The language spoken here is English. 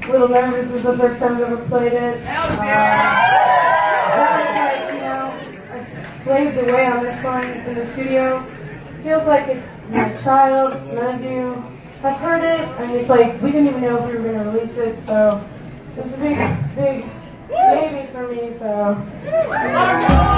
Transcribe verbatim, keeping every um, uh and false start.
a little nervous. This is the first time I've ever played it. Uh, It's like, you know, I slaved away on this one in the studio. Feels like it's my child. None of you have heard it, and it's like we didn't even know if we were going to release it. So this is a big, big maybe for me. So.